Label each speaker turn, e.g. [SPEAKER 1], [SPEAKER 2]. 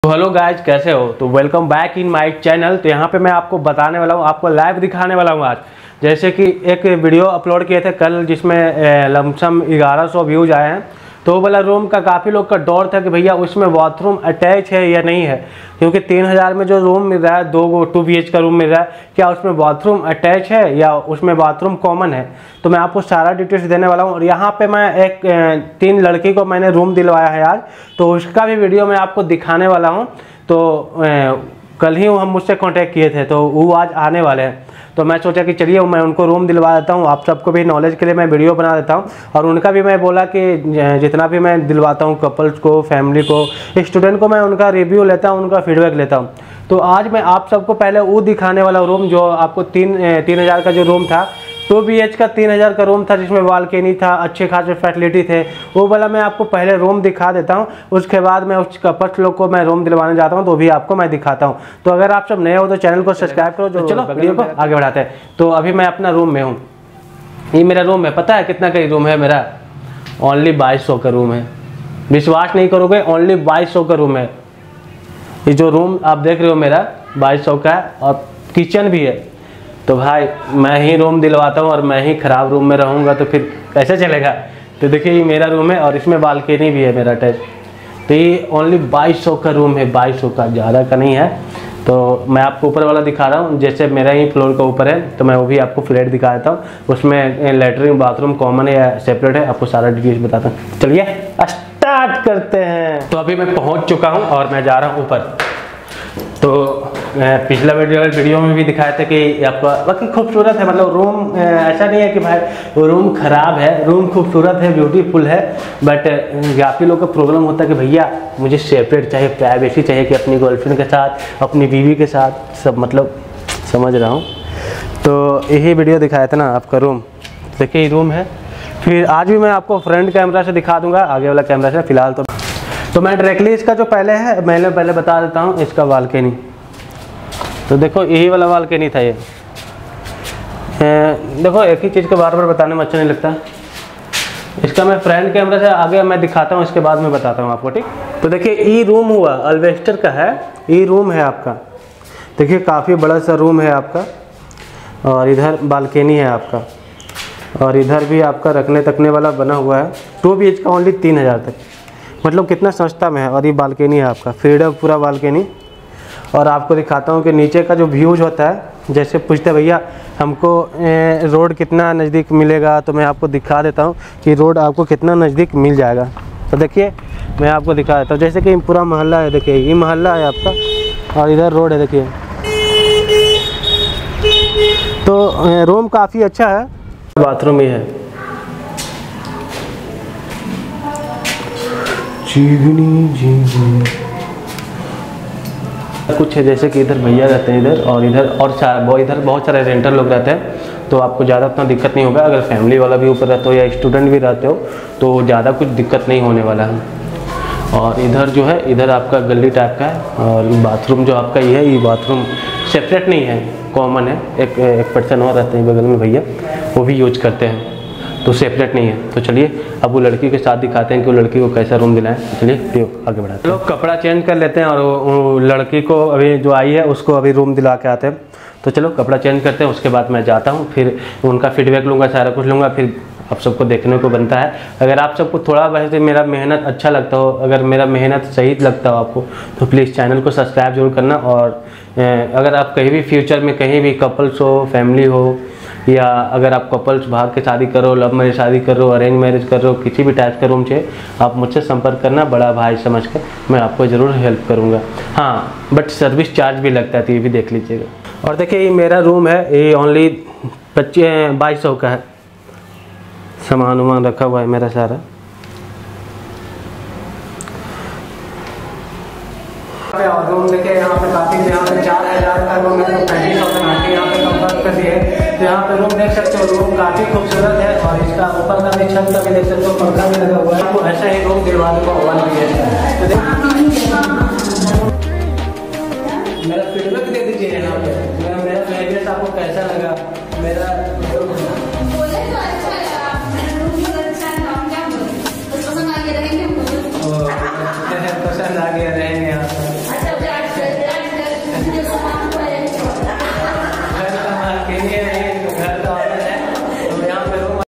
[SPEAKER 1] तो hello guys, कैसे हो? तो welcome back in my channel. तो यहाँ पे मैं आपको बताने वाला हूँ, आपको लाइव दिखाने वाला हूँ आज। जैसे कि एक वीडियो अपलोड किए थे कल, जिसमें लमसम 1100 व्यूज आए हैं। तो वो वाला रूम का काफ़ी लोग का डर था कि भैया उसमें बाथरूम अटैच है या नहीं है, क्योंकि 3000 में जो रूम मिल रहा है, 2 BH का रूम मिल रहा है, क्या उसमें बाथरूम अटैच है या उसमें बाथरूम कॉमन है। तो मैं आपको सारा डिटेल्स देने वाला हूँ। और यहाँ पे मैं एक 3 लड़की को मैंने रूम दिलवाया है आज, तो उसका भी वीडियो मैं आपको दिखाने वाला हूँ। तो कल ही हम मुझसे कांटेक्ट किए थे, तो वो आज आने वाले हैं। तो मैं सोचा कि चलिए मैं उनको रूम दिलवा देता हूँ, आप सबको भी नॉलेज के लिए मैं वीडियो बना देता हूँ। और उनका भी मैं बोला कि जितना भी मैं दिलवाता हूँ, कपल्स को, फैमिली को, स्टूडेंट को, मैं उनका रिव्यू लेता हूँ, उनका फीडबैक लेता हूँ। तो आज मैं आप सबको पहले वो दिखाने वाला रूम, जो आपको 3000 का जो रूम था, 2 BH का 3000 का रूम था, जिसमें बालकनी था, अच्छे खासे फैसिलिटी थे, वो वाला मैं आपको पहले रूम दिखा देता हूँ। उसके बाद मैं उस कपल्स लोग को मैं रूम दिलवाने जाता हूँ, तो भी आपको मैं दिखाता हूँ। तो अगर आप सब नए हो तो चैनल को सब्सक्राइब करो। तो चलो वीडियो को आगे बढ़ाते हैं। तो अभी मैं अपना रूम में हूँ, ये मेरा रूम है। पता है कितना का रूम है मेरा? ओनली 2200 का रूम है। विश्वास नहीं करोगे, ओनली 2200 का रूम है। ये जो रूम आप देख रहे हो मेरा 2200 का है, और किचन भी है। तो भाई मैं ही रूम दिलवाता हूँ और मैं ही ख़राब रूम में रहूँगा तो फिर कैसे चलेगा। तो देखिए ये मेरा रूम है और इसमें बालकनी भी है मेरा अटैच। तो ये ओनली 2200 का रूम है, 2200 का, ज़्यादा का नहीं है। तो मैं आपको ऊपर वाला दिखा रहा हूँ, जैसे मेरा ही फ्लोर का ऊपर है, तो मैं वो भी आपको फ्लैट दिखा देता हूँ। उसमें लेटरिन बाथरूम कॉमन है या सेपरेट है, आपको सारा डिटेल्स बताता हूँ। चलिए स्टार्ट करते हैं। तो अभी मैं पहुँच चुका हूँ और मैं जा रहा हूँ ऊपर। तो पिछला वीडियो में भी दिखाए थे कि आपका बाकी खूबसूरत है, मतलब रूम ऐसा नहीं है कि भाई वो रूम ख़राब है, रूम खूबसूरत है, ब्यूटीफुल है। बट काफ़ी लोग का प्रॉब्लम होता है कि भैया मुझे सेपरेट चाहिए, प्राइवेसी चाहिए, कि अपनी गर्लफ्रेंड के साथ, अपनी बीवी के साथ सब, मतलब समझ रहा हूँ। तो यही वीडियो दिखाया था ना आपका रूम। देखिए रूम है। फिर आज भी मैं आपको फ्रंट कैमरा से दिखा दूँगा, आगे वाला कैमरा से। फिलहाल तो मैं डायरेक्टली इसका जो पहले है, मैं पहले बता देता हूँ इसका बालकनी। तो देखो यही वाला बालकनी था ये। देखो एक ही चीज़ को बार बार बताने में अच्छा नहीं लगता। इसका मैं फ्रंट कैमरा से आगे मैं दिखाता हूँ, इसके बाद में बताता हूँ आपको, ठीक। तो देखिए ये रूम हुआ, अल्वेस्टर का है, ये रूम है आपका। देखिए काफ़ी बड़ा सा रूम है आपका, और इधर बालकनी है आपका, और इधर भी आपका रखने तकने वाला बना हुआ है। 2 BH का ओनली 3000 तक, मतलब कितना सस्ता में है। और ये बालकनी है आपका, फ्रीडम पूरा बालकनी। और आपको दिखाता हूँ कि नीचे का जो व्यूज होता है, जैसे पूछते भैया हमको रोड कितना नज़दीक मिलेगा, तो मैं आपको दिखा देता हूँ कि रोड आपको कितना नज़दीक मिल जाएगा। तो देखिए मैं आपको दिखा देता हूँ, जैसे कि पूरा मोहल्ला है। देखिए ये मोहल्ला है आपका, और इधर रोड है। देखिए तो रूम काफ़ी अच्छा है। बाथरूम ही है, कुछ है जैसे कि इधर भैया रहते हैं इधर, और इधर इधर बहुत सारे रेंटर लोग रहते हैं। तो आपको ज़्यादा उतना दिक्कत नहीं होगा। अगर फैमिली वाला भी ऊपर रहते हो या स्टूडेंट भी रहते हो तो ज़्यादा कुछ दिक्कत नहीं होने वाला है। और इधर जो है, इधर आपका गली टाइप का है। और बाथरूम जो आपका ये है, ये बाथरूम सेपरेट नहीं है, कॉमन है। एक पर्सन और रहते हैं बगल में भैया, वो भी यूज करते हैं, तो सेपरेट नहीं है। तो चलिए अब वो लड़की के साथ दिखाते हैं कि वो लड़की को कैसा रूम दिलाएं। चलिए आगे बढ़ाते हैं। लोग कपड़ा चेंज कर लेते हैं, और वो लड़की को अभी जो आई है उसको अभी रूम दिला के आते हैं। तो चलो कपड़ा चेंज करते हैं, उसके बाद मैं जाता हूँ, फिर उनका फीडबैक लूँगा, सारा कुछ लूँगा, फिर आप सबको देखने को बनता है। अगर आप सबको थोड़ा वैसे मेरा मेहनत अच्छा लगता हो, अगर मेरा मेहनत सही लगता हो आपको, तो प्लीज़ चैनल को सब्सक्राइब जरूर करना। और अगर आप कहीं भी फ्यूचर में कहीं भी कपल्स हो, फैमिली हो, या अगर आप कपल्स भाग के शादी करो, लव मैरिज शादी करो, अरेंज मैरिज कर रहे हो, किसी भी टाइप का रूम चाहिए, आप मुझसे संपर्क करना, बड़ा भाई समझकर मैं आपको ज़रूर हेल्प करूँगा। हाँ, बट सर्विस चार्ज भी लगता है, तो ये भी देख लीजिएगा। और देखिए ये मेरा रूम है, ये ओनली 2200 का है। सामान वामान रखा हुआ है मेरा सारा। रूम देखिए यहाँ पे काफ़ी, यहाँ पे 4000 का रूम है, तो 35,000 आके यहाँ पे कंफर्ट कर दिए। तो यहाँ पे रूम देख सकते हो, रूम काफ़ी खूबसूरत है। और इसका ऊपर का भी, छत का भी देख सकते हो, पंखा भी लगा हुआ है। आपको ऐसा ही रूम दिलवा दूँगा 1 BH का।